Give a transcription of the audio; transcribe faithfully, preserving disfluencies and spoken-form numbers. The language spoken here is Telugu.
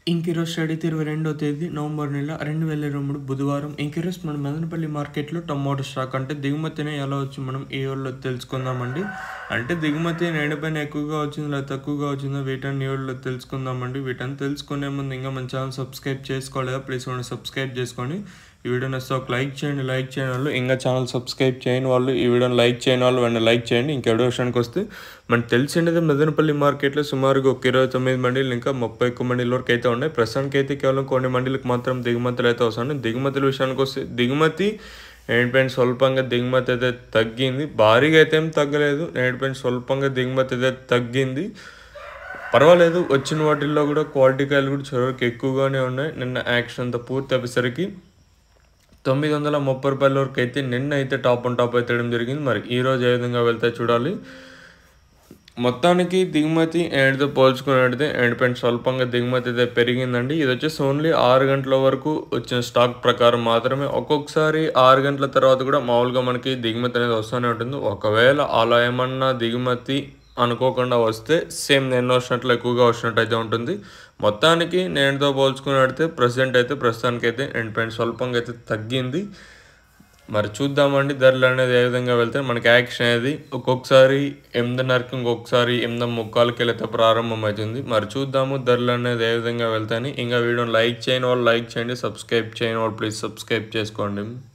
ఇంకిరోజు స్టడీ ఇరవై రెండవ తేదీ నవంబర్ నెల రెండు వేల ఇరవై మూడు బుధవారం. ఇంకిరోజు మన మదనపల్లి మార్కెట్లో టమాటో స్టాక్ అంటే దిగుమతిని ఎలా వచ్చి మనం ఈ రోజులో తెలుసుకుందామండి. అంటే దిగుమతి నేడుపైన ఎక్కువగా వచ్చిందో లేదా తక్కువగా వచ్చిందో వీటన్ని ఈ రోజులో తెలుసుకుందామండి. వీటన్ని తెలుసుకునే ముందు ఇంకా మన ఛానల్ సబ్స్క్రైబ్ చేసుకోలేదా ప్లీజ్ మనం సబ్స్క్రైబ్ చేసుకొని ఈ వీడియోని వస్తే ఒక లైక్ చేయండి. లైక్ చేయని వాళ్ళు ఇంకా ఛానల్ సబ్స్క్రైబ్ చేయని వాళ్ళు ఈ వీడియోని లైక్ చేయని వాళ్ళు వెంటనే లైక్ చేయండి. ఇంకెవడో విషయానికి వస్తే మనకు తెలిసింది మదనపల్లి మార్కెట్లో సుమారుగా ఒక ఇరవై తొమ్మిది మండీలు ఇంకా ముప్పై ఒక్క మండీల వరకు అయితే ఉన్నాయి. ప్రస్తుతానికి అయితే కేవలం కొన్ని మండీలకు మాత్రం దిగుమతులు అయితే వస్తున్నాయి. దిగుమతుల విషయానికి వస్తే దిగుమతి నేటిపైన స్వల్పంగా దిగుమతి అయితే తగ్గింది, భారీగా అయితే ఏం తగ్గలేదు. నేటిపైన స్వల్పంగా దిగుమతి అయితే తగ్గింది, పర్వాలేదు. వచ్చిన వాటిల్లో కూడా క్వాలిటీ కాయలు కూడా చివరికి ఎక్కువగానే ఉన్నాయి. నిన్న యాక్షన్ అంతా పూర్తి అయ్యేసరికి తొమ్మిది వందల ముప్పై రూపాయల వరకు అయితే నిన్న అయితే టాప్ ఆన్ టాప్ అయితే జరిగింది. మరి ఈ రోజు ఏ విధంగా వెళ్తే చూడాలి. మొత్తానికి దిగుమతి ఎండ్తో పోల్చుకున్నట్టయితే ఎండ్ పైన స్వల్పంగా దిగుమతి అయితే పెరిగిందండి. ఇది వచ్చేసి ఓన్లీ ఆరు గంటల వరకు వచ్చిన స్టాక్ ప్రకారం మాత్రమే. ఒక్కొక్కసారి ఆరు గంటల తర్వాత కూడా మామూలుగా మనకి దిగుమతి అనేది వస్తూనే ఉంటుంది. ఒకవేళ అలా ఏమన్నా దిగుమతి అనుకోకుండా వస్తే సేమ్ నేను వచ్చినట్లు ఎక్కువగా వచ్చినట్టు అయితే ఉంటుంది. మొత్తానికి నేనుతో పోల్చుకున్నట్టయితే ప్రజెంట్ అయితే ప్రస్తుతానికి అయితే ఎండ్ పైన స్వల్పంగా అయితే తగ్గింది. మరి చూద్దామండి ధరలు అనేది ఏ విధంగా వెళ్తే. మనకి యాక్షన్ అనేది ఒక్కొక్కసారి ఎనిమిదిన్నరకి ఇంకొకసారి ఎనిమిది ముక్కాలకి వెళ్తే ప్రారంభం అవుతుంది. మరి చూద్దాము ధరలు అనేది ఏ విధంగా వెళ్తాయని. ఇంకా వీడియోని లైక్ చేయని వాళ్ళు లైక్ చేయండి, సబ్స్క్రైబ్ చేయని వాళ్ళు ప్లీజ్ సబ్స్క్రైబ్ చేసుకోండి.